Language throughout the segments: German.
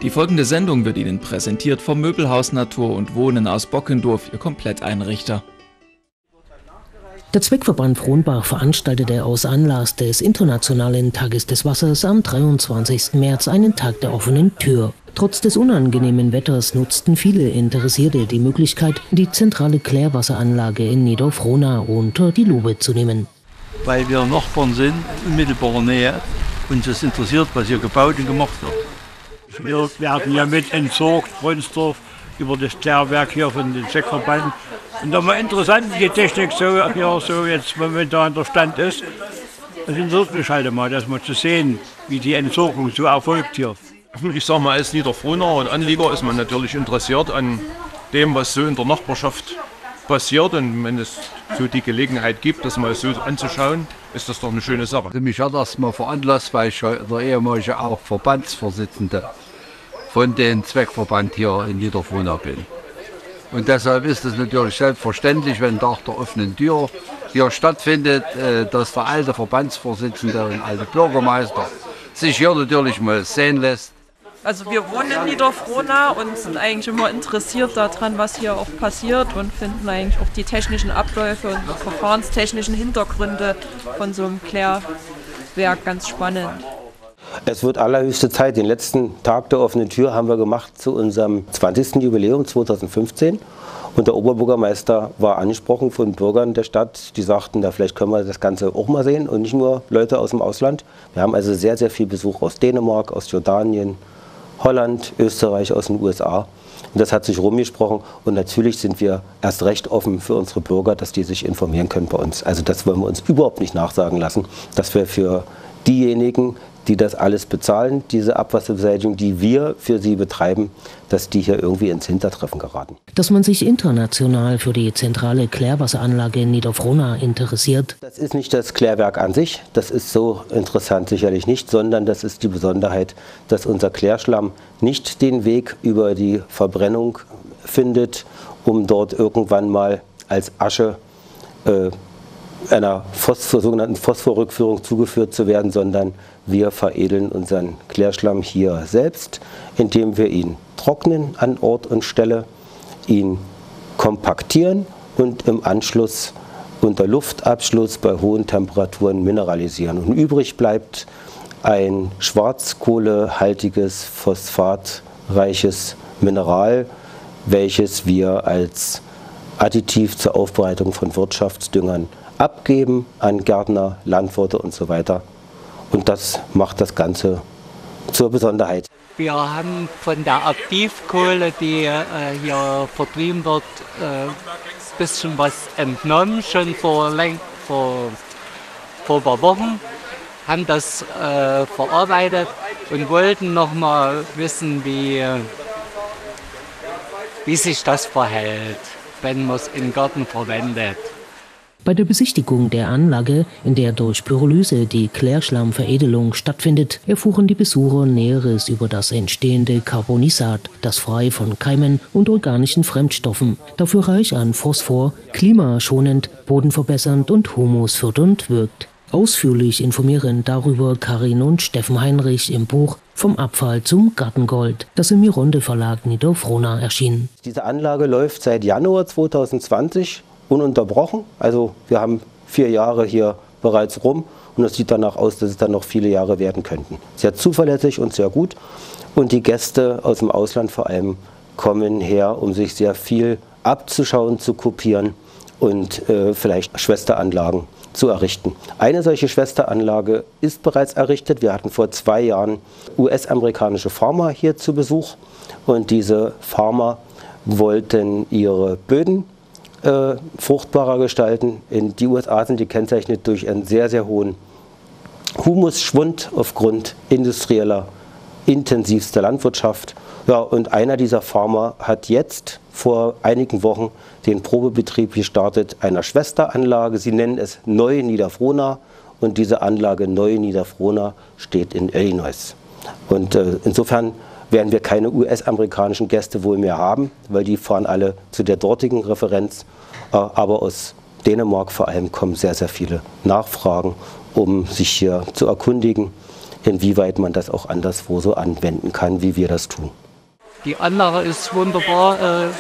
Die folgende Sendung wird Ihnen präsentiert vom Möbelhaus Natur und Wohnen aus Bockendorf, Ihr Kompletteinrichter. Der Zweckverband Frohnbach veranstaltete aus Anlass des Internationalen Tages des Wassers am 23. März einen Tag der offenen Tür. Trotz des unangenehmen Wetters nutzten viele Interessierte die Möglichkeit, die zentrale Klärwasseranlage in Niederfrohna unter die Lupe zu nehmen. Weil wir Nachbarn sind, in mittelbarer Nähe, uns das interessiert, was hier gebaut und gemacht wird. Wir werden ja mit entsorgt, Bronsdorf, über das Klärwerk hier von dem Zweckverband. Und da mal interessant, wie die Technik so hier so jetzt momentan der Stand ist. Das interessiert mich halt mal, das mal zu sehen, wie die Entsorgung so erfolgt hier. Ich sage mal, als Niederfrohner und Anlieger ist man natürlich interessiert an dem, was so in der Nachbarschaft passiert. Und wenn es so die Gelegenheit gibt, das mal so anzuschauen, ist das doch eine schöne Sache. Also mich hat das mal veranlasst, weil ich der ehemalige auch Verbandsvorsitzende von dem Zweckverband hier in Niederfrohna bin. Und deshalb ist es natürlich selbstverständlich, wenn Tag der offenen Tür hier stattfindet, dass der alte Verbandsvorsitzende und alte Bürgermeister sich hier natürlich mal sehen lässt. Also wir wohnen in Niederfrohna und sind eigentlich immer interessiert daran, was hier auch passiert und finden eigentlich auch die technischen Abläufe und die verfahrenstechnischen Hintergründe von so einem Klärwerk ganz spannend. Es wird allerhöchste Zeit. Den letzten Tag der offenen Tür haben wir gemacht zu unserem 20. Jubiläum 2015. Und der Oberbürgermeister war angesprochen von Bürgern der Stadt, die sagten, vielleicht können wir das Ganze auch mal sehen und nicht nur Leute aus dem Ausland. Wir haben also sehr, sehr viel Besuch aus Dänemark, aus Jordanien, Holland, Österreich, aus den USA. Und das hat sich rumgesprochen und natürlich sind wir erst recht offen für unsere Bürger, dass die sich informieren können bei uns. Also das wollen wir uns überhaupt nicht nachsagen lassen, dass wir für diejenigen, die das alles bezahlen, diese Abwasserbeseitigung, die wir für sie betreiben, dass die hier irgendwie ins Hintertreffen geraten. Dass man sich international für die zentrale Klärwasseranlage in Niederfrohna interessiert. Das ist nicht das Klärwerk an sich, das ist so interessant sicherlich nicht, sondern das ist die Besonderheit, dass unser Klärschlamm nicht den Weg über die Verbrennung findet, um dort irgendwann mal als Asche einer sogenannten Phosphorrückführung zugeführt zu werden, sondern wir veredeln unseren Klärschlamm hier selbst, indem wir ihn trocknen an Ort und Stelle, ihn kompaktieren und im Anschluss unter Luftabschluss bei hohen Temperaturen mineralisieren. Und übrig bleibt ein schwarzkohlehaltiges, phosphatreiches Mineral, welches wir als Additiv zur Aufbereitung von Wirtschaftsdüngern abgeben an Gärtner, Landwirte und so weiter. Und das macht das Ganze zur Besonderheit. Wir haben von der Aktivkohle, die hier vertrieben wird, ein bisschen was entnommen, schon vor ein paar Wochen, haben das verarbeitet und wollten noch mal wissen, wie sich das verhält, wenn man es im Garten verwendet. Bei der Besichtigung der Anlage, in der durch Pyrolyse die Klärschlammveredelung stattfindet, erfuhren die Besucher Näheres über das entstehende Carbonisat, das frei von Keimen und organischen Fremdstoffen, dafür reich an Phosphor, klimaschonend, bodenverbessernd und humusfördernd wirkt. Ausführlich informieren darüber Karin und Steffen Heinrich im Buch Vom Abfall zum Gartengold, das im Mironde Verlag Niederfrohna erschien. Diese Anlage läuft seit Januar 2020 ununterbrochen. Also wir haben 4 Jahre hier bereits rum und es sieht danach aus, dass es dann noch viele Jahre werden könnten. Sehr zuverlässig und sehr gut. Und die Gäste aus dem Ausland vor allem kommen her, um sich sehr viel abzuschauen, zu kopieren und vielleicht Schwesteranlagen zu errichten. Eine solche Schwesteranlage ist bereits errichtet. Wir hatten vor 2 Jahren US-amerikanische Farmer hier zu Besuch und diese Farmer wollten ihre Böden fruchtbarer gestalten. In die USA sind die gekennzeichnet durch einen sehr, sehr hohen Humusschwund aufgrund industrieller, intensivster Landwirtschaft. Ja, und einer dieser Farmer hat jetzt vor einigen Wochen den Probebetrieb gestartet einer Schwesteranlage. Sie nennen es Neue Niederfrohna und diese Anlage Neue Niederfrohna steht in Illinois. Und insofern werden wir keine US-amerikanischen Gäste wohl mehr haben, weil die fahren alle zu der dortigen Referenz. Aber aus Dänemark vor allem kommen sehr, sehr viele Nachfragen, um sich hier zu erkundigen, inwieweit man das auch anderswo so anwenden kann, wie wir das tun. Die Anlage ist wunderbar,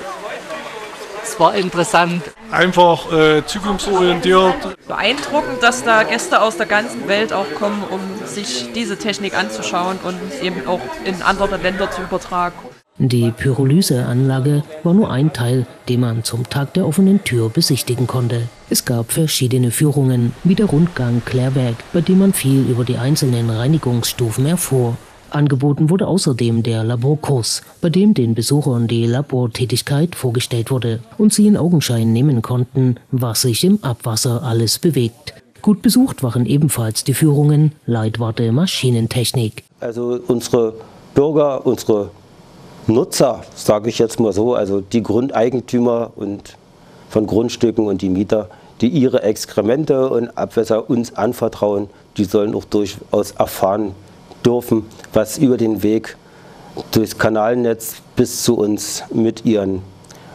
es war interessant. Einfach zukunftsorientiert. Beeindruckend, dass da Gäste aus der ganzen Welt auch kommen, um sich diese Technik anzuschauen und eben auch in andere Länder zu übertragen. Die Pyrolyseanlage war nur ein Teil, den man zum Tag der offenen Tür besichtigen konnte. Es gab verschiedene Führungen, wie der Rundgang Klärwerk, bei dem man viel über die einzelnen Reinigungsstufen erfuhr. Angeboten wurde außerdem der Laborkurs, bei dem den Besuchern die Labortätigkeit vorgestellt wurde und sie in Augenschein nehmen konnten, was sich im Abwasser alles bewegt. Gut besucht waren ebenfalls die Führungen Leitwarte Maschinentechnik. Also unsere Bürger, unsere Nutzer, sage ich jetzt mal so, also die Grundeigentümer und von Grundstücken und die Mieter, die ihre Exkremente und Abwässer uns anvertrauen, die sollen auch durchaus erfahren dürfen, was über den Weg durchs Kanalnetz bis zu uns mit ihrem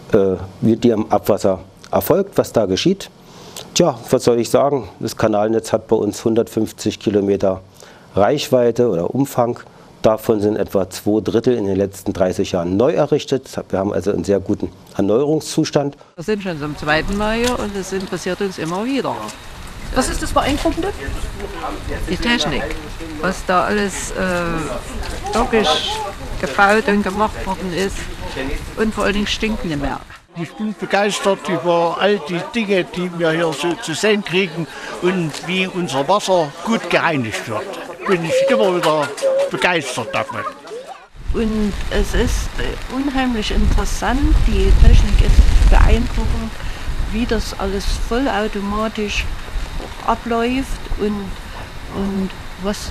Abwasser erfolgt, was da geschieht. Tja, was soll ich sagen? Das Kanalnetz hat bei uns 150 Kilometer Reichweite oder Umfang. Davon sind etwa 2/3 in den letzten 30 Jahren neu errichtet. Wir haben also einen sehr guten Erneuerungszustand. Wir sind schon zum 2. Mal hier und es interessiert uns immer wieder. Was ist das Beeindruckende? Die Technik, was da alles wirklich gebaut und gemacht worden ist und vor allen Dingen stinkt nicht mehr. Ich bin begeistert über all die Dinge, die wir hier so zu sehen kriegen und wie unser Wasser gut gereinigt wird. Bin ich immer wieder begeistert davon. Und es ist unheimlich interessant, die Technik ist beeindruckend, wie das alles vollautomatisch abläuft und was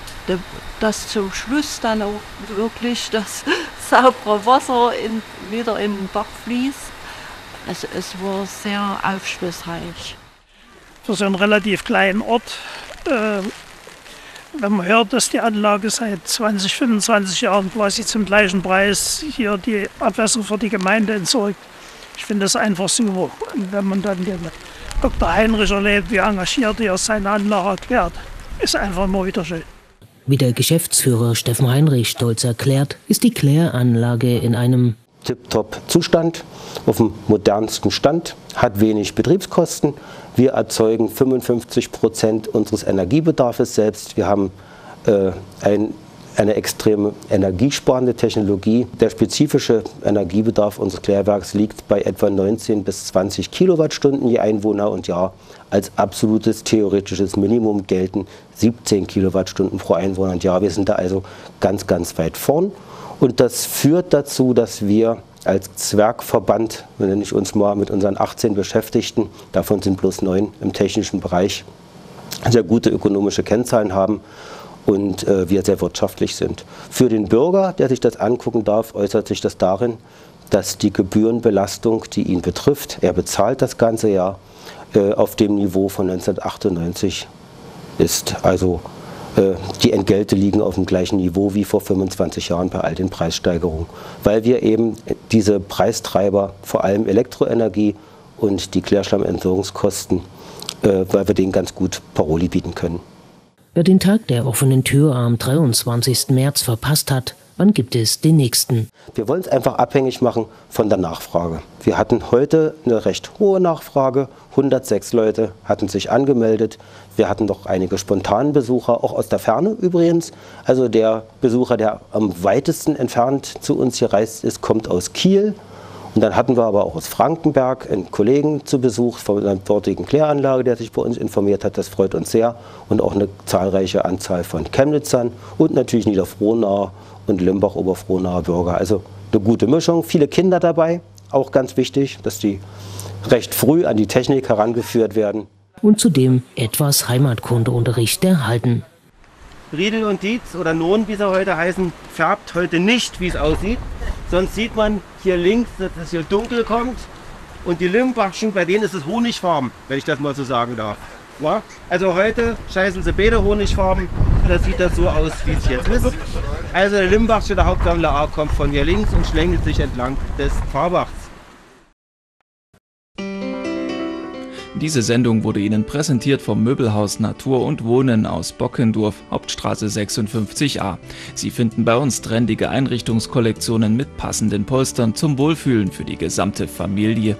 das zum Schluss dann auch wirklich das saubere Wasser wieder in den Bach fließt. Also es war sehr aufschlussreich. Für so einen relativ kleinen Ort, wenn man hört, dass die Anlage seit 20, 25 Jahren quasi zum gleichen Preis hier die Abwässer für die Gemeinde entsorgt, ich finde das einfach super. Und wenn man dann den Dr. Heinrich erlebt, wie engagiert er seine Anlage erklärt, ist einfach immer wieder schön. Wie der Geschäftsführer Steffen Heinrich stolz erklärt, ist die Kläranlage in einem Tip-Top-Zustand, auf dem modernsten Stand, hat wenig Betriebskosten. Wir erzeugen 55% unseres Energiebedarfs selbst. Wir haben eine extreme energiesparende Technologie. Der spezifische Energiebedarf unseres Klärwerks liegt bei etwa 19 bis 20 Kilowattstunden je Einwohner und Jahr. Als absolutes theoretisches Minimum gelten 17 Kilowattstunden pro Einwohner und Jahr. Wir sind da also ganz, ganz weit vorn. Und das führt dazu, dass wir als Zwergverband, wenn ich uns mal mit unseren 18 Beschäftigten, davon sind bloß 9 im technischen Bereich, sehr gute ökonomische Kennzahlen haben und wir sehr wirtschaftlich sind. Für den Bürger, der sich das angucken darf, äußert sich das darin, dass die Gebührenbelastung, die ihn betrifft, er bezahlt das ganze Jahr, auf dem Niveau von 1998 ist. Also die Entgelte liegen auf dem gleichen Niveau wie vor 25 Jahren bei all den Preissteigerungen, weil wir eben diese Preistreiber, vor allem Elektroenergie und die Klärschlammentsorgungskosten, weil wir denen ganz gut Paroli bieten können. Wer den Tag der offenen Tür am 23. März verpasst hat, wann gibt es den nächsten? Wir wollen es einfach abhängig machen von der Nachfrage. Wir hatten heute eine recht hohe Nachfrage. 106 Leute hatten sich angemeldet. Wir hatten doch einige spontanen Besucher, auch aus der Ferne übrigens. Also der Besucher, der am weitesten entfernt zu uns gereist ist, kommt aus Kiel. Und dann hatten wir aber auch aus Frankenberg einen Kollegen zu Besuch von einer dortigen Kläranlage, der sich bei uns informiert hat. Das freut uns sehr. Und auch eine zahlreiche Anzahl von Chemnitzern und natürlich Niederfrohnaer und Limbach-Oberfrohnaer Bürger. Also eine gute Mischung. Viele Kinder dabei, auch ganz wichtig, dass die recht früh an die Technik herangeführt werden. Und zudem etwas Heimatkundeunterricht erhalten. Riedel und Dietz oder Nohn, wie sie heute heißen, färbt heute nicht, wie es aussieht. Sonst sieht man hier links, dass es hier dunkel kommt. Und die Limbachschen, bei denen ist es Honigfarben, wenn ich das mal so sagen darf. Ja? Also heute scheißen sie beide Honigfarben. Und dann sieht das so aus, wie es jetzt ist. Also der Limbachsche, der Hauptsammler A, kommt von hier links und schlängelt sich entlang des Pfarrbachs. Diese Sendung wurde Ihnen präsentiert vom Möbelhaus Natur und Wohnen aus Bockendorf, Hauptstraße 56a. Sie finden bei uns trendige Einrichtungskollektionen mit passenden Polstern zum Wohlfühlen für die gesamte Familie.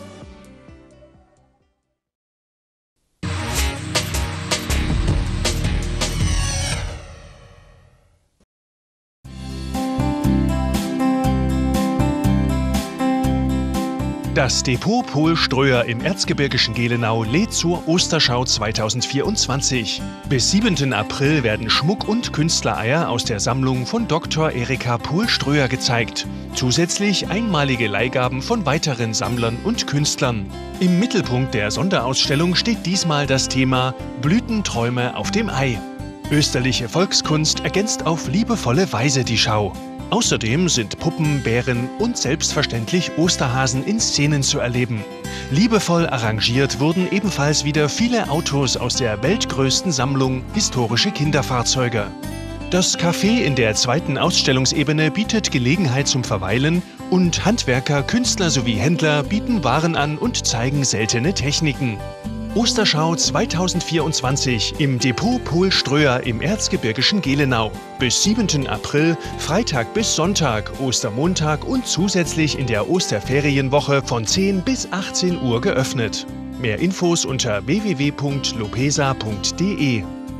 Das Depot Pol Ströer im erzgebirgischen Gelenau lädt zur Osterschau 2024. Bis 7. April werden Schmuck- und Künstlereier aus der Sammlung von Dr. Erika Pol Ströer gezeigt. Zusätzlich einmalige Leihgaben von weiteren Sammlern und Künstlern. Im Mittelpunkt der Sonderausstellung steht diesmal das Thema Blütenträume auf dem Ei. Österliche Volkskunst ergänzt auf liebevolle Weise die Schau. Außerdem sind Puppen, Bären und selbstverständlich Osterhasen in Szenen zu erleben. Liebevoll arrangiert wurden ebenfalls wieder viele Autos aus der weltgrößten Sammlung historische Kinderfahrzeuge. Das Café in der zweiten Ausstellungsebene bietet Gelegenheit zum Verweilen und Handwerker, Künstler sowie Händler bieten Waren an und zeigen seltene Techniken. Osterschau 2024 im Depot Pol Ströer im erzgebirgischen Gelenau. Bis 7. April, Freitag bis Sonntag, Ostermontag und zusätzlich in der Osterferienwoche von 10 bis 18 Uhr geöffnet. Mehr Infos unter www.lopesa.de.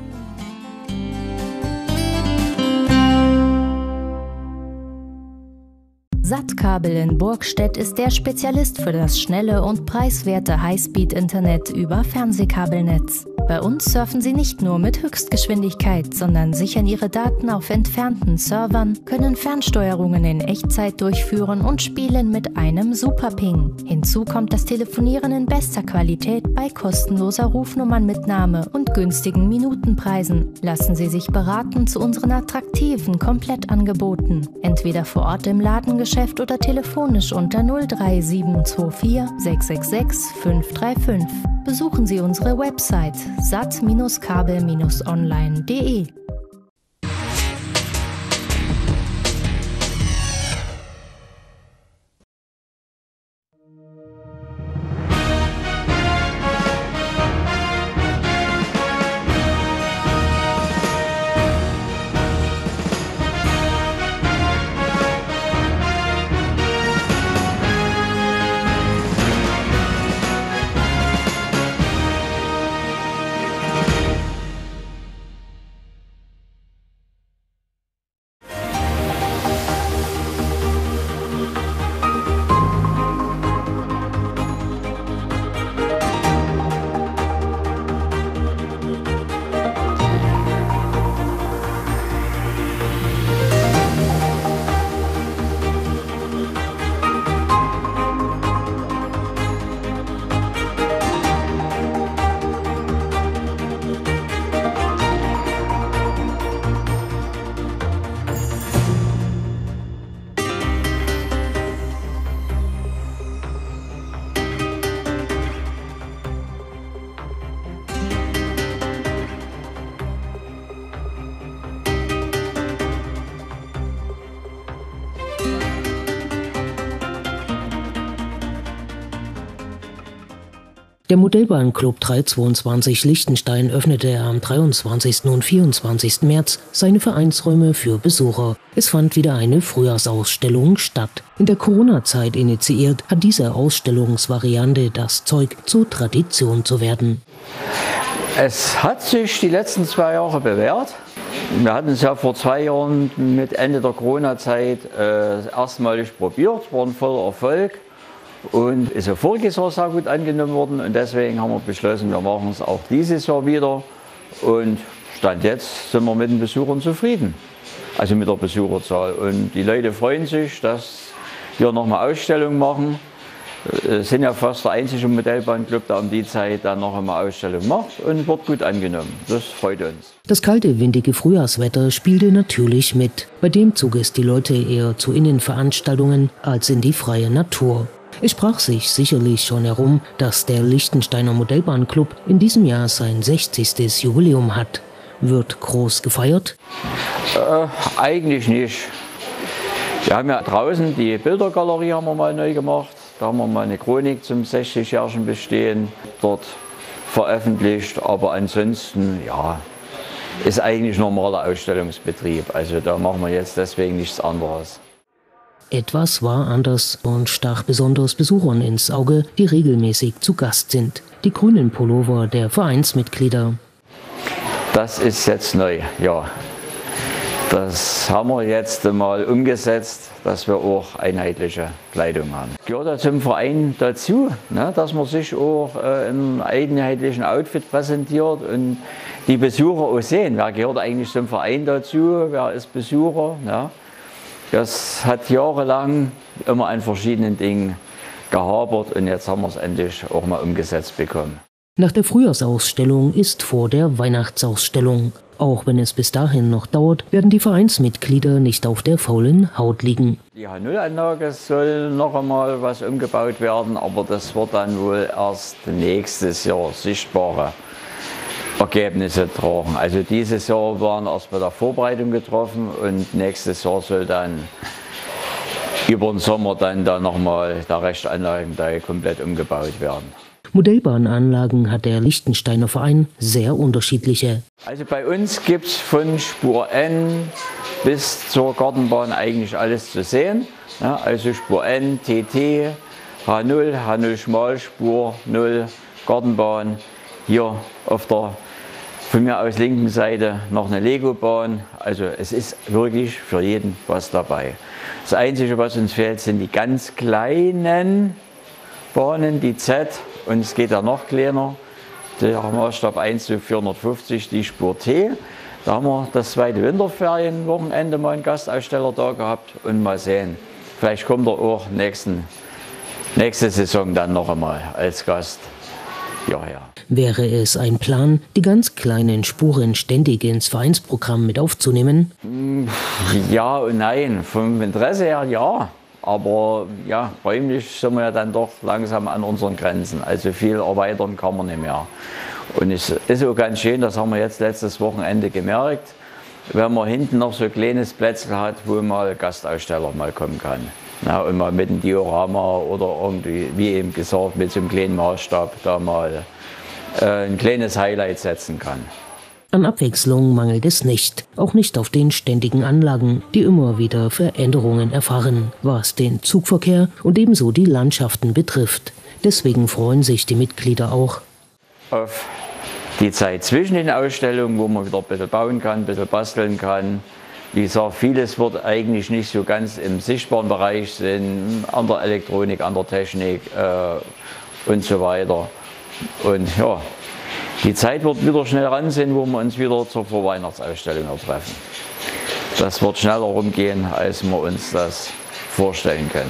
Sattkabel in Burgstedt ist der Spezialist für das schnelle und preiswerte Highspeed-Internet über Fernsehkabelnetz. Bei uns surfen Sie nicht nur mit Höchstgeschwindigkeit, sondern sichern Ihre Daten auf entfernten Servern, können Fernsteuerungen in Echtzeit durchführen und spielen mit einem Superping. Hinzu kommt das Telefonieren in bester Qualität bei kostenloser Rufnummernmitnahme und günstigen Minutenpreisen. Lassen Sie sich beraten zu unseren attraktiven Komplettangeboten. Entweder vor Ort im Ladengeschäft oder telefonisch unter 03724 666 535. Besuchen Sie unsere Website sat-kabel-online.de. Der Modellbahnclub 322 Liechtenstein öffnete am 23. und 24. März seine Vereinsräume für Besucher. Es fand wieder eine Frühjahrsausstellung statt. In der Corona-Zeit initiiert, hat diese Ausstellungsvariante das Zeug, zur Tradition zu werden. Es hat sich die letzten 2 Jahre bewährt. Wir hatten es ja vor 2 Jahren mit Ende der Corona-Zeit erstmalig probiert, war ein voller Erfolg. Und ist ja voriges Jahr sehr gut angenommen worden und deswegen haben wir beschlossen, wir machen es auch dieses Jahr wieder. Und Stand jetzt sind wir mit den Besuchern zufrieden, also mit der Besucherzahl. Und die Leute freuen sich, dass wir nochmal Ausstellungen machen. Sind ja fast der einzige Modellbahnclub, der um die Zeit dann noch einmal Ausstellung macht und wird gut angenommen. Das freut uns. Das kalte, windige Frühjahrswetter spielte natürlich mit. Bei dem zog es die Leute eher zu Innenveranstaltungen als in die freie Natur. Es sprach sich sicherlich schon herum, dass der Liechtensteiner Modellbahnclub in diesem Jahr sein 60. Jubiläum hat. Wird groß gefeiert? Eigentlich nicht. Wir haben ja draußen die Bildergalerie haben wir mal neu gemacht. Da haben wir mal eine Chronik zum 60-jährigen Bestehen dort veröffentlicht. Aber ansonsten, ja, ist eigentlich normaler Ausstellungsbetrieb. Also da machen wir jetzt deswegen nichts anderes. Etwas war anders und stach besonders Besuchern ins Auge, die regelmäßig zu Gast sind. Die grünen Pullover der Vereinsmitglieder. Das ist jetzt neu, ja. Das haben wir jetzt mal umgesetzt, dass wir auch einheitliche Kleidung haben. Gehört ja zum Verein dazu, ne, dass man sich auch im einheitlichen Outfit präsentiert und die Besucher auch sehen. Wer gehört eigentlich zum Verein dazu, wer ist Besucher. Ne? Das hat jahrelang immer an verschiedenen Dingen gehapert und jetzt haben wir es endlich auch mal umgesetzt bekommen. Nach der Frühjahrsausstellung ist vor der Weihnachtsausstellung. Auch wenn es bis dahin noch dauert, werden die Vereinsmitglieder nicht auf der faulen Haut liegen. Die H0-Anlage soll noch einmal was umgebaut werden, aber das wird dann wohl erst nächstes Jahr sichtbare Ergebnisse tragen. Also dieses Jahr waren erst bei der Vorbereitung getroffen und nächstes Jahr soll dann über den Sommer dann nochmal der rechte Anlagenteil komplett umgebaut werden. Modellbahnanlagen hat der Liechtensteiner Verein sehr unterschiedliche. Also bei uns gibt es von Spur N bis zur Gartenbahn eigentlich alles zu sehen. Ja, also Spur N, TT, H0, H0 Schmalspur, 0, Gartenbahn. Hier auf der von mir aus linken Seite noch eine Lego-Bahn. Also es ist wirklich für jeden was dabei. Das Einzige, was uns fehlt, sind die ganz kleinen Bahnen, die Z. Und es geht ja noch kleiner, der Maßstab 1:450, die Spur T. Da haben wir das zweite Winterferienwochenende mal einen Gastaussteller da gehabt und mal sehen. Vielleicht kommt er auch nächste Saison dann noch einmal als Gast. Ja. Wäre es ein Plan, die ganz kleinen Spuren ständig ins Vereinsprogramm mit aufzunehmen? Ja und nein, vom Interesse her ja. Aber ja, räumlich sind wir ja dann doch langsam an unseren Grenzen. Also viel erweitern kann man nicht mehr. Und es ist auch ganz schön, das haben wir jetzt letztes Wochenende gemerkt, wenn man hinten noch so ein kleines Plätzchen hat, wo mal Gastaussteller mal kommen kann. Ja, und mal mit einem Diorama oder irgendwie, wie eben gesagt, mit so einem kleinen Maßstab da mal ein kleines Highlight setzen kann. An Abwechslung mangelt es nicht, auch nicht auf den ständigen Anlagen, die immer wieder Veränderungen erfahren, was den Zugverkehr und ebenso die Landschaften betrifft. Deswegen freuen sich die Mitglieder auch auf die Zeit zwischen den Ausstellungen, wo man wieder ein bisschen bauen kann, ein bisschen basteln kann. Wie gesagt, vieles wird eigentlich nicht so ganz im sichtbaren Bereich sein, an der Elektronik, an der Technik und so weiter. Und ja, die Zeit wird wieder schnell ran sein, wo wir uns wieder zur Vorweihnachtsausstellung treffen. Das wird schneller rumgehen, als wir uns das vorstellen können.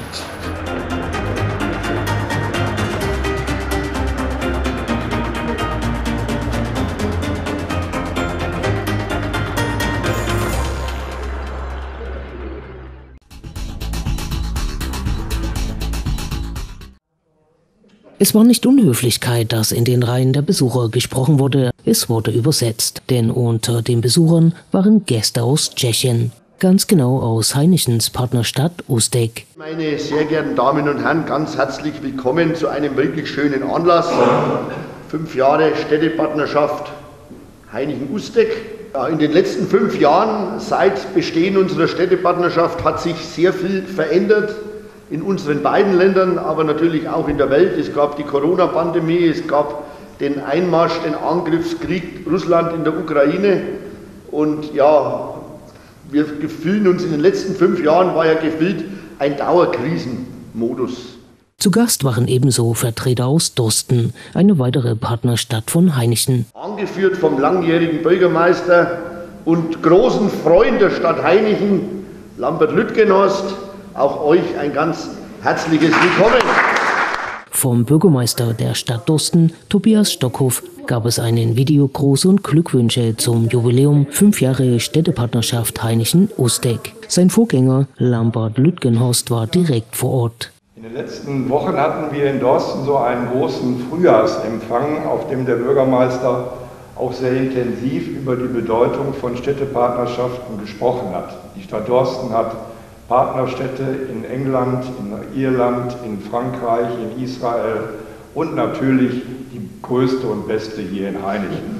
Es war nicht Unhöflichkeit, dass in den Reihen der Besucher gesprochen wurde. Es wurde übersetzt, denn unter den Besuchern waren Gäste aus Tschechien. Ganz genau aus Heinichens Partnerstadt Ústec. Meine sehr geehrten Damen und Herren, ganz herzlich willkommen zu einem wirklich schönen Anlass. 5 Jahre Städtepartnerschaft Heinichen-Ústec. Ja, in den letzten 5 Jahren seit Bestehen unserer Städtepartnerschaft hat sich sehr viel verändert. In unseren beiden Ländern, aber natürlich auch in der Welt. Es gab die Corona-Pandemie, es gab den Einmarsch, den Angriffskrieg Russland in der Ukraine. Und ja, wir fühlen uns in den letzten 5 Jahren, war ja gefühlt ein Dauerkrisenmodus. Zu Gast waren ebenso Vertreter aus Dorsten, eine weitere Partnerstadt von Heinichen. Angeführt vom langjährigen Bürgermeister und großen Freund der Stadt Heinichen, Lambert Lütgenhorst. Auch euch ein ganz herzliches Willkommen. Vom Bürgermeister der Stadt Dorsten, Tobias Stockhoff, gab es einen Videogruß und Glückwünsche zum Jubiläum 5 Jahre Städtepartnerschaft Heinichen-Ústec. Sein Vorgänger Lambert Lütgenhorst war direkt vor Ort. In den letzten Wochen hatten wir in Dorsten so einen großen Frühjahrsempfang, auf dem der Bürgermeister auch sehr intensiv über die Bedeutung von Städtepartnerschaften gesprochen hat. Die Stadt Dorsten hat Partnerstädte in England, in Irland, in Frankreich, in Israel und natürlich die größte und beste hier in Hainichen.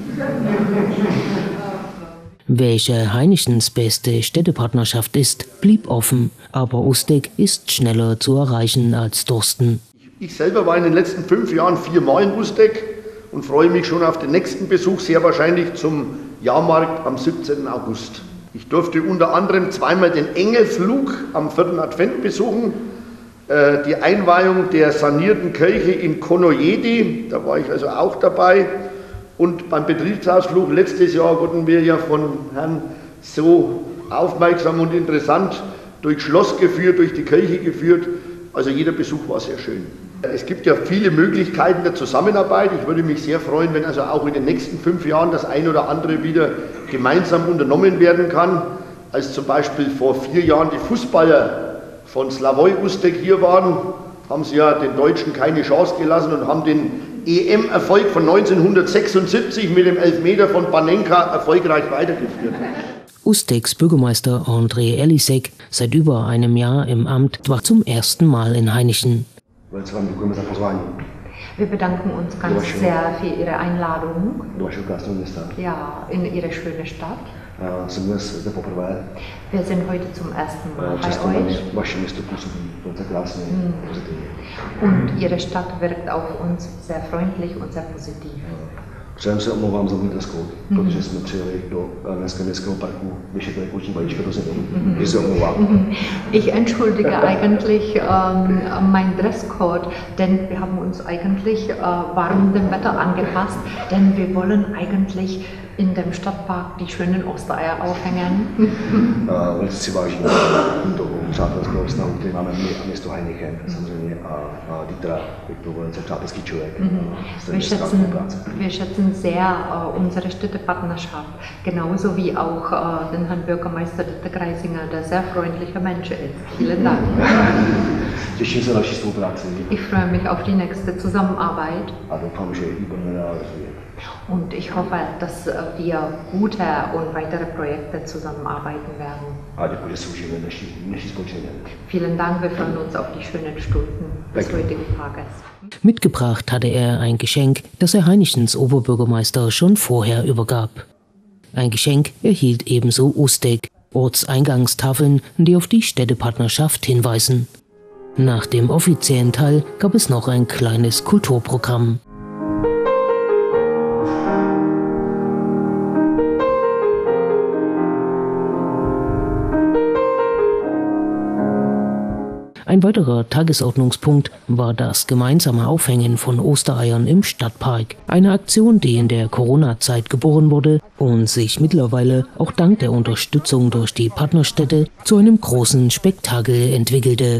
Welche Hainichens beste Städtepartnerschaft ist, blieb offen, aber Ustek ist schneller zu erreichen als Dorsten. Ich selber war in den letzten 5 Jahren 4-mal in Ustek und freue mich schon auf den nächsten Besuch, sehr wahrscheinlich zum Jahrmarkt am 17. August. Ich durfte unter anderem 2-mal den Engelflug am 4. Advent besuchen, die Einweihung der sanierten Kirche in Konojedi, da war ich also auch dabei. Und beim Betriebsausflug letztes Jahr wurden wir ja von Herrn so aufmerksam und interessant durchs Schloss geführt, durch die Kirche geführt. Also jeder Besuch war sehr schön. Es gibt ja viele Möglichkeiten der Zusammenarbeit. Ich würde mich sehr freuen, wenn also auch in den nächsten 5 Jahren das ein oder andere wieder gemeinsam unternommen werden kann. Als zum Beispiel vor 4 Jahren die Fußballer von Slavoj Ustek hier waren, haben sie ja den Deutschen keine Chance gelassen und haben den EM-Erfolg von 1976 mit dem Elfmeter von Panenka erfolgreich weitergeführt. Usteks Bürgermeister André Elisek, seit über einem Jahr im Amt, war zum ersten Mal in Hainichen. Wir bedanken uns ganz sehr für Ihre Einladung. Ja, in Ihre schöne Stadt. Wir sind heute zum ersten Mal bei euch. Und Ihre Stadt wirkt auf uns sehr freundlich und sehr positiv. Předem se omlouvám za můj dress code, protože jsme přijeli do městského parku vyšetřit koční vajíčka do země. Ich se omlouvám. Ich entschuldige eigentlich mein Dresscode, denn wir haben uns eigentlich warm dem Wetter angepasst, denn wir wollen eigentlich in dem Stadtpark die schönen Ostereier aufhängen. Velice si vážím toho přátelského vztahu, který máme my a město Hainichen. Samozřejmě a Dieter je to velice přátelský člověk. Wir schätzen sehr unsere Städtepartnerschaft, genauso wie auch den Herrn Bürgermeister Dieter Greisinger, der sehr freundlicher Mensch ist. Vielen Dank. Těším se na naši spolupráci. Ich freue mich auf die nächste Zusammenarbeit. A doufám, že ji budeme dál rozvíjet. Und ich hoffe, dass wir gute und weitere Projekte zusammenarbeiten werden. Vielen Dank, wir freuen uns auf die schönen Stunden des heutigen Tages. Mitgebracht hatte er ein Geschenk, das er Hainichens Oberbürgermeister schon vorher übergab. Ein Geschenk erhielt ebenso Ustek, Ortseingangstafeln, die auf die Städtepartnerschaft hinweisen. Nach dem offiziellen Teil gab es noch ein kleines Kulturprogramm. Ein weiterer Tagesordnungspunkt war das gemeinsame Aufhängen von Ostereiern im Stadtpark. Eine Aktion, die in der Corona-Zeit geboren wurde und sich mittlerweile auch dank der Unterstützung durch die Partnerstädte zu einem großen Spektakel entwickelte.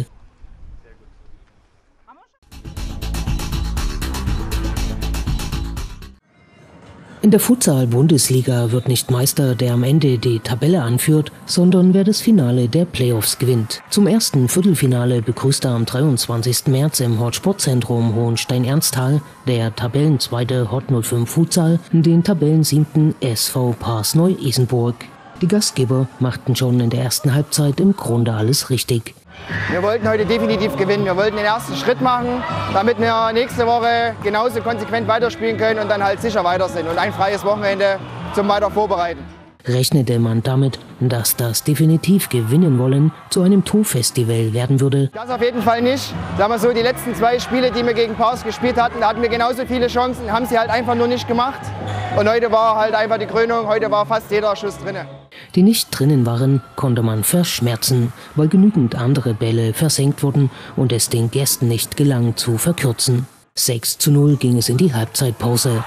In der Futsal-Bundesliga wird nicht Meister, der am Ende die Tabelle anführt, sondern wer das Finale der Playoffs gewinnt. Zum ersten Viertelfinale begrüßte am 23. März im Hort-Sportzentrum Hohenstein-Ernsthal der Tabellenzweite Hort 05 Futsal den Tabellensiebenten SV Pars Neu-Isenburg. Die Gastgeber machten schon in der ersten Halbzeit im Grunde alles richtig. Wir wollten heute definitiv gewinnen. Wir wollten den ersten Schritt machen, damit wir nächste Woche genauso konsequent weiterspielen können und dann halt sicher weiter sind und ein freies Wochenende zum weiter vorbereiten. Rechnete man damit, dass das definitiv Gewinnen wollen zu einem Torfestival werden würde? Das auf jeden Fall nicht. Sagen wir so, die letzten 2 Spiele, die wir gegen Pars gespielt hatten, da hatten wir genauso viele Chancen, haben sie halt einfach nur nicht gemacht. Und heute war halt einfach die Krönung, heute war fast jeder Schuss drin. Die nicht drinnen waren, konnte man verschmerzen, weil genügend andere Bälle versenkt wurden und es den Gästen nicht gelang zu verkürzen. 6:0 ging es in die Halbzeitpause.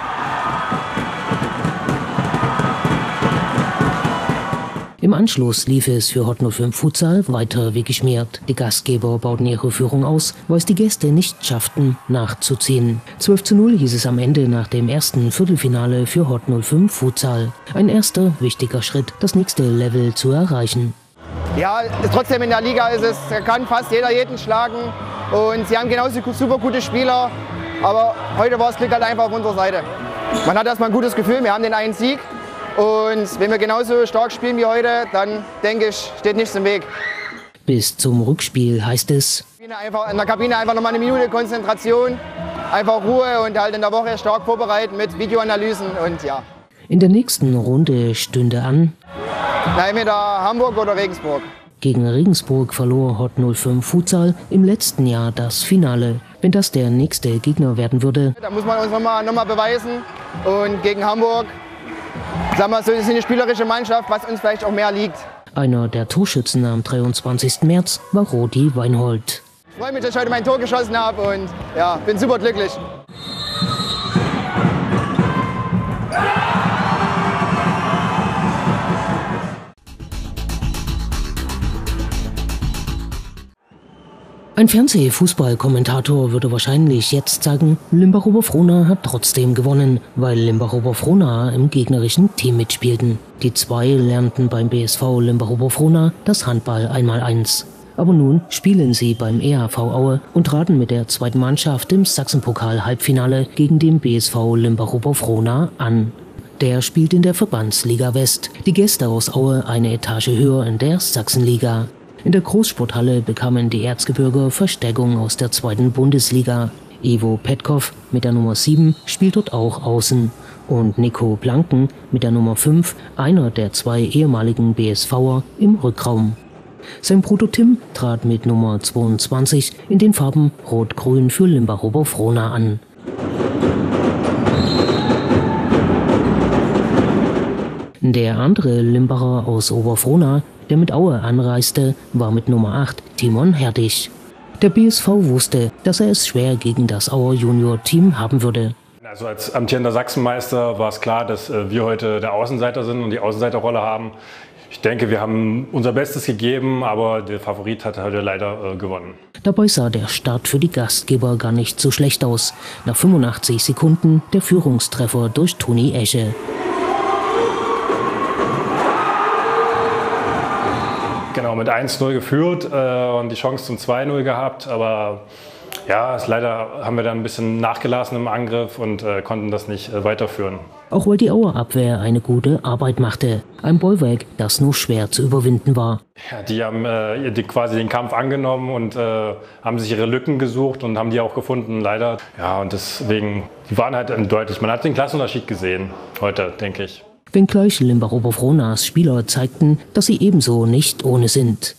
Im Anschluss lief es für Hort 05 Futsal weiter wie geschmiert. Die Gastgeber bauten ihre Führung aus, weil es die Gäste nicht schafften, nachzuziehen. 12:0 hieß es am Ende nach dem ersten Viertelfinale für Hort 05 Futsal. Ein erster wichtiger Schritt, das nächste Level zu erreichen. Ja, trotzdem in der Liga ist es, kann fast jeder jeden schlagen und sie haben genauso super gute Spieler, aber heute war das Glück halt einfach auf unserer Seite. Man hat erstmal ein gutes Gefühl, wir haben den einen Sieg. Und wenn wir genauso stark spielen wie heute, dann denke ich, steht nichts im Weg. Bis zum Rückspiel heißt es: Einfach in der Kabine einfach nochmal eine Minute Konzentration, einfach Ruhe und halt in der Woche stark vorbereiten mit Videoanalysen und ja. In der nächsten Runde stünde an: entweder Hamburg oder Regensburg. Gegen Regensburg verlor Hot 05 Futsal im letzten Jahr das Finale. Wenn das der nächste Gegner werden würde, da muss man uns nochmal beweisen. Und gegen Hamburg, sagen wir so, ist eine spielerische Mannschaft, was uns vielleicht auch mehr liegt. Einer der Torschützen am 23. März war Rudi Weinhold. Ich freue mich, dass ich heute mein Tor geschossen habe und ja, bin super glücklich. Ein Fernseh-Fußball-Kommentator würde wahrscheinlich jetzt sagen, Limbach-Oberfrohna hat trotzdem gewonnen, weil Limbach-Oberfrohna im gegnerischen Team mitspielten. Die zwei lernten beim BSV Limbach-Oberfrohna das Handball 1x1. Aber nun spielen sie beim EHV Aue und traten mit der zweiten Mannschaft im Sachsenpokal-Halbfinale gegen den BSV Limbach-Oberfrohna an. Der spielt in der Verbandsliga West, die Gäste aus Aue eine Etage höher in der Sachsenliga. In der Großsporthalle bekamen die Erzgebirger Verstärkung aus der zweiten Bundesliga. Ivo Petkov mit der Nummer 7 spielt dort auch außen. Und Nico Blanken mit der Nummer 5, einer der zwei ehemaligen BSVer, im Rückraum. Sein Bruder Tim trat mit Nummer 22 in den Farben Rot-Grün für Limbach-Oberfrohna an. Der andere Limbacher aus Oberfrohna, der mit Aue anreiste, war mit Nummer 8 Timon Herdig. Der BSV wusste, dass er es schwer gegen das Auer Junior-Team haben würde. Also als amtierender Sachsenmeister war es klar, dass wir heute der Außenseiter sind und die Außenseiterrolle haben. Ich denke, wir haben unser Bestes gegeben, aber der Favorit hat heute leider gewonnen. Dabei sah der Start für die Gastgeber gar nicht so schlecht aus. Nach 85 Sekunden der Führungstreffer durch Toni Esche. Genau, mit 1-0 geführt und die Chance zum 2-0 gehabt, aber ja, leider haben wir dann ein bisschen nachgelassen im Angriff und konnten das nicht weiterführen. Auch weil die Auer Abwehr eine gute Arbeit machte. Ein Bollwerk, das nur schwer zu überwinden war. Ja, die haben quasi den Kampf angenommen und haben sich ihre Lücken gesucht und haben die auch gefunden, leider. Ja, und deswegen, die waren halt deutlich. Man hat den Klassenunterschied gesehen heute, denke ich. Wenngleich Limbach-Oberfrohnas Spieler zeigten, dass sie ebenso nicht ohne sind.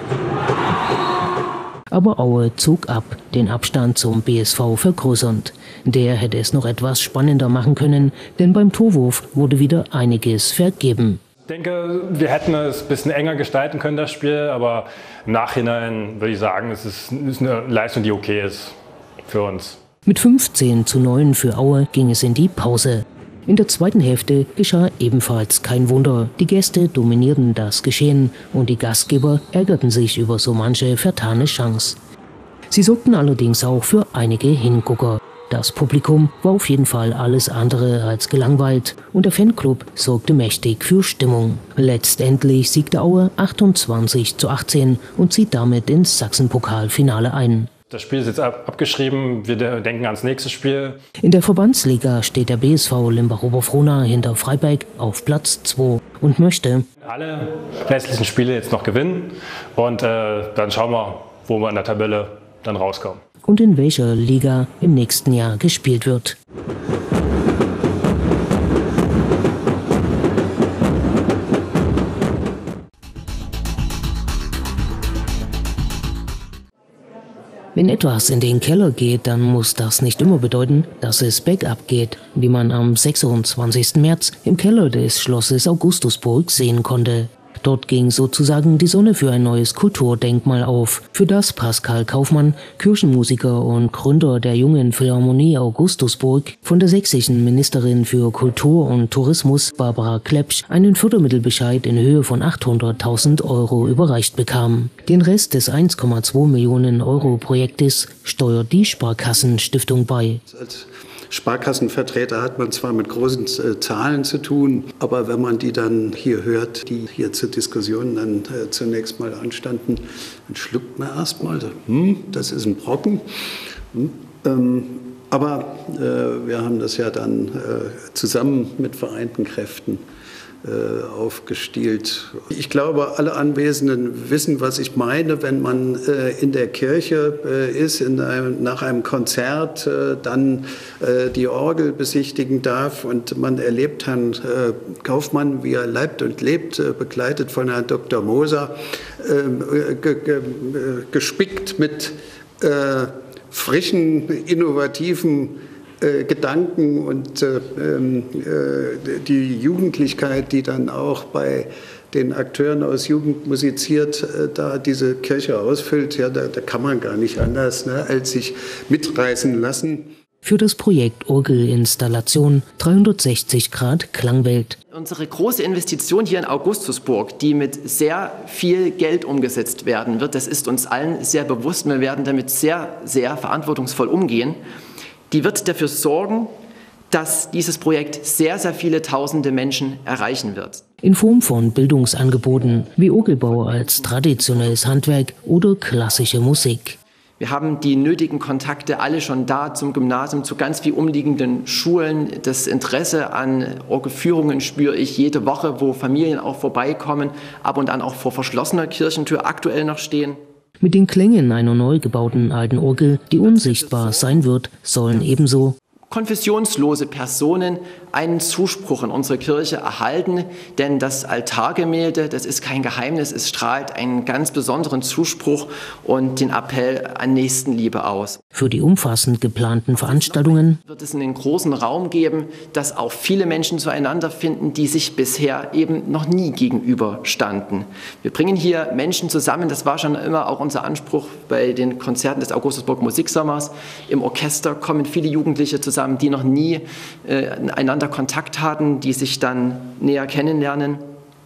Aber Aue zog ab, den Abstand zum BSV vergrößernd. Der hätte es noch etwas spannender machen können, denn beim Torwurf wurde wieder einiges vergeben. Ich denke, wir hätten es ein bisschen enger gestalten können, das Spiel, aber im Nachhinein würde ich sagen, es ist eine Leistung, die okay ist für uns. Mit 15:9 für Aue ging es in die Pause. In der zweiten Hälfte geschah ebenfalls kein Wunder. Die Gäste dominierten das Geschehen und die Gastgeber ärgerten sich über so manche vertane Chance. Sie sorgten allerdings auch für einige Hingucker. Das Publikum war auf jeden Fall alles andere als gelangweilt und der Fanclub sorgte mächtig für Stimmung. Letztendlich siegte Aue 28:18 und zieht damit ins Sachsenpokalfinale ein. Das Spiel ist jetzt abgeschrieben, wir denken ans nächste Spiel. In der Verbandsliga steht der BSV Limbach-Oberfrohna hinter Freiberg auf Platz 2 und möchte alle restlichen Spiele jetzt noch gewinnen und dann schauen wir, wo wir in der Tabelle dann rauskommen. Und in welcher Liga im nächsten Jahr gespielt wird. Wenn etwas in den Keller geht, dann muss das nicht immer bedeuten, dass es bergab geht, wie man am 26. März im Keller des Schlosses Augustusburg sehen konnte. Dort ging sozusagen die Sonne für ein neues Kulturdenkmal auf, für das Pascal Kaufmann, Kirchenmusiker und Gründer der Jungen Philharmonie Augustusburg, von der sächsischen Ministerin für Kultur und Tourismus Barbara Klepsch einen Fördermittelbescheid in Höhe von 800.000 € überreicht bekam. Den Rest des 1,2 Millionen € Projektes steuert die Sparkassenstiftung bei. Als Sparkassenvertreter hat man zwar mit großen Zahlen zu tun, aber wenn man die dann hier hört, die hier zur Diskussion dann zunächst mal anstanden, dann schluckt man erst mal so, das ist ein Brocken. Aber wir haben das ja dann zusammen mit vereinten Kräften aufgestielt. Ich glaube, alle Anwesenden wissen, was ich meine, wenn man in der Kirche ist, nach einem Konzert dann die Orgel besichtigen darf und man erlebt Herrn Kaufmann, wie er leibt und lebt, begleitet von Herrn Dr. Moser, gespickt mit frischen, innovativen Gedanken und die Jugendlichkeit, die dann auch bei den Akteuren aus Jugend musiziert, da diese Kirche ausfüllt, ja, da kann man gar nicht anders, ne, als sich mitreißen lassen. Für das Projekt Orgelinstallation 360 Grad Klangwelt. Unsere große Investition hier in Augustusburg, die mit sehr viel Geld umgesetzt werden wird, das ist uns allen sehr bewusst. Wir werden damit sehr, sehr verantwortungsvoll umgehen. Die wird dafür sorgen, dass dieses Projekt sehr, sehr viele tausende Menschen erreichen wird. In Form von Bildungsangeboten wie Orgelbau als traditionelles Handwerk oder klassische Musik. Wir haben die nötigen Kontakte alle schon da zum Gymnasium, zu ganz vielen umliegenden Schulen. Das Interesse an Orgelführungen spüre ich jede Woche, wo Familien auch vorbeikommen, ab und an auch vor verschlossener Kirchentür aktuell noch stehen. Mit den Klängen einer neu gebauten alten Orgel, die unsichtbar sein wird, sollen ebenso konfessionslose Personen einen Zuspruch in unserer Kirche erhalten, denn das Altargemälde, das ist kein Geheimnis, es strahlt einen ganz besonderen Zuspruch und den Appell an Nächstenliebe aus. Für die umfassend geplanten Veranstaltungen wird es einen großen Raum geben, dass auch viele Menschen zueinander finden, die sich bisher eben noch nie gegenüberstanden. Wir bringen hier Menschen zusammen, das war schon immer auch unser Anspruch bei den Konzerten des Augustusburg Musiksommers. Im Orchester kommen viele Jugendliche zusammen, die noch nie einander Kontakt hatten, die sich dann näher kennenlernen.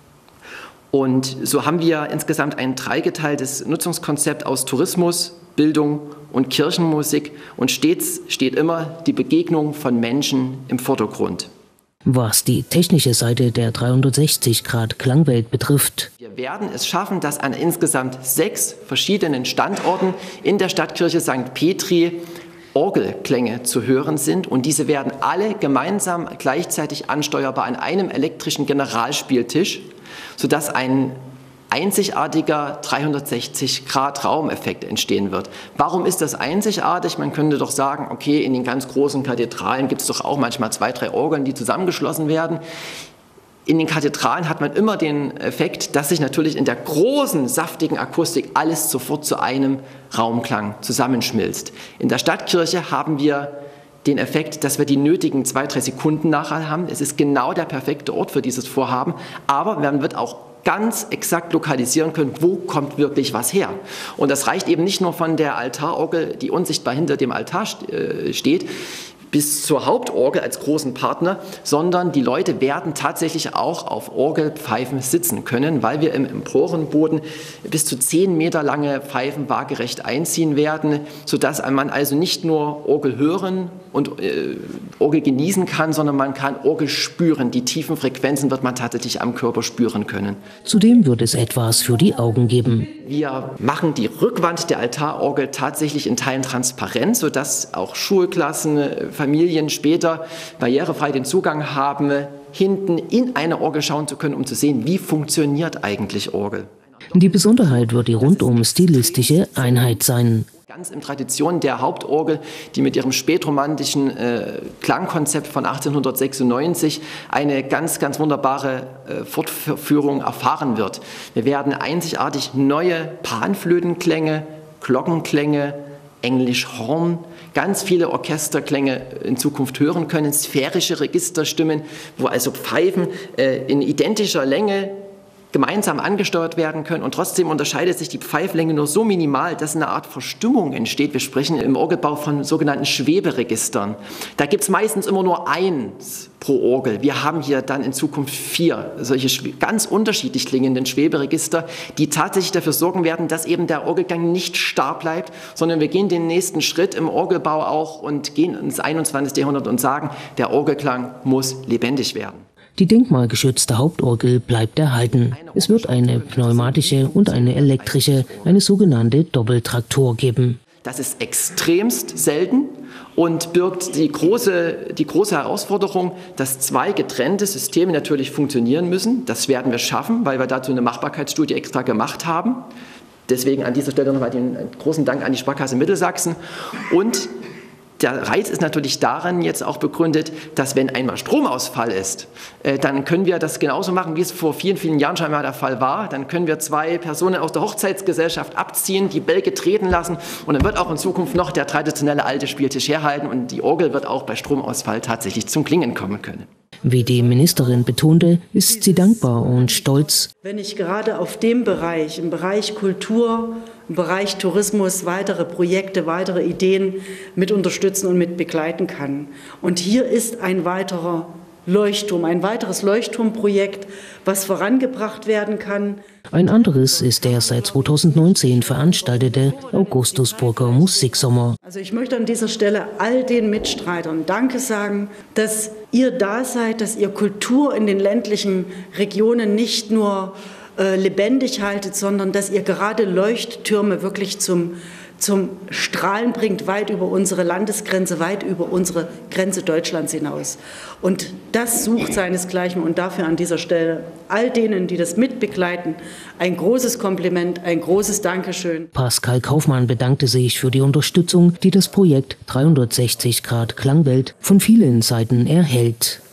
Und so haben wir insgesamt ein dreigeteiltes Nutzungskonzept aus Tourismus, Bildung und Kirchenmusik und stets steht immer die Begegnung von Menschen im Vordergrund. Was die technische Seite der 360 Grad Klangwelt betrifft. Wir werden es schaffen, dass an insgesamt 6 verschiedenen Standorten in der Stadtkirche St. Petri Orgelklänge zu hören sind und diese werden alle gemeinsam gleichzeitig ansteuerbar an einem elektrischen Generalspieltisch, sodass ein einzigartiger 360-Grad-Raumeffekt entstehen wird. Warum ist das einzigartig? Man könnte doch sagen, okay, in den ganz großen Kathedralen gibt es doch auch manchmal 2, 3 Orgeln, die zusammengeschlossen werden. In den Kathedralen hat man immer den Effekt, dass sich natürlich in der großen, saftigen Akustik alles sofort zu einem Raumklang zusammenschmilzt. In der Stadtkirche haben wir den Effekt, dass wir die nötigen 2, 3 Sekunden nachher haben. Es ist genau der perfekte Ort für dieses Vorhaben, aber man wird auch ganz exakt lokalisieren können, wo kommt wirklich was her. Und das reicht eben nicht nur von der Altarorgel, die unsichtbar hinter dem Altar steht, bis zur Hauptorgel als großen Partner, sondern die Leute werden tatsächlich auch auf Orgelpfeifen sitzen können, weil wir im Emporenboden bis zu 10 Meter lange Pfeifen waagerecht einziehen werden, sodass man also nicht nur Orgel hören und Orgel genießen kann, sondern man kann Orgel spüren. Die tiefen Frequenzen wird man tatsächlich am Körper spüren können. Zudem wird es etwas für die Augen geben. Wir machen die Rückwand der Altarorgel tatsächlich in Teilen transparent, sodass auch Schulklassen, Familien später barrierefrei den Zugang haben, hinten in eine Orgel schauen zu können, um zu sehen, wie funktioniert eigentlich Orgel. Die Besonderheit wird die rundum stilistische Einheit sein. Ganz in Tradition der Hauptorgel, die mit ihrem spätromantischen Klangkonzept von 1896 eine ganz, ganz wunderbare Fortführung erfahren wird. Wir werden einzigartig neue Panflötenklänge, Glockenklänge, Englisch Horn, ganz viele Orchesterklänge in Zukunft hören können, sphärische Registerstimmen, wo also Pfeifen in identischer Länge gemeinsam angesteuert werden können und trotzdem unterscheidet sich die Pfeiflänge nur so minimal, dass eine Art Verstimmung entsteht. Wir sprechen im Orgelbau von sogenannten Schweberegistern. Da gibt es meistens immer nur 1 pro Orgel. Wir haben hier dann in Zukunft 4 solche ganz unterschiedlich klingenden Schweberegister, die tatsächlich dafür sorgen werden, dass eben der Orgelgang nicht starr bleibt, sondern wir gehen den nächsten Schritt im Orgelbau auch und gehen ins 21. Jahrhundert und sagen, der Orgelklang muss lebendig werden. Die denkmalgeschützte Hauptorgel bleibt erhalten. Es wird eine pneumatische und eine elektrische, eine sogenannte Doppeltraktur geben. Das ist extremst selten und birgt die große Herausforderung, dass 2 getrennte Systeme natürlich funktionieren müssen. Das werden wir schaffen, weil wir dazu eine Machbarkeitsstudie extra gemacht haben. Deswegen an dieser Stelle nochmal den großen Dank an die Sparkasse Mittelsachsen. Und der Reiz ist natürlich darin jetzt auch begründet, dass wenn einmal Stromausfall ist, dann können wir das genauso machen, wie es vor vielen, vielen Jahren schon mal der Fall war. Dann können wir 2 Personen aus der Hochzeitsgesellschaft abziehen, die Bälge treten lassen und dann wird auch in Zukunft noch der traditionelle alte Spieltisch herhalten und die Orgel wird auch bei Stromausfall tatsächlich zum Klingen kommen können. Wie die Ministerin betonte, ist sie dankbar und stolz. Wenn ich gerade auf dem Bereich, im Bereich Kultur, im Bereich Tourismus weitere Projekte, weitere Ideen mit unterstützen und mit begleiten kann. Und hier ist ein weiterer Leuchtturm, ein weiteres Leuchtturmprojekt, was vorangebracht werden kann. Ein anderes ist der seit 2019 veranstaltete Augustusburger Musiksommer. Also ich möchte an dieser Stelle all den Mitstreitern Danke sagen, dass ihr da seid, dass ihr Kultur in den ländlichen Regionen nicht nur lebendig haltet, sondern dass ihr gerade Leuchttürme wirklich zum Strahlen bringt, weit über unsere Landesgrenze, weit über unsere Grenze Deutschlands hinaus. Und das sucht seinesgleichen und dafür an dieser Stelle all denen, die das mitbegleiten, ein großes Kompliment, ein großes Dankeschön. Pascal Kaufmann bedankte sich für die Unterstützung, die das Projekt 360 Grad Klangwelt von vielen Seiten erhält.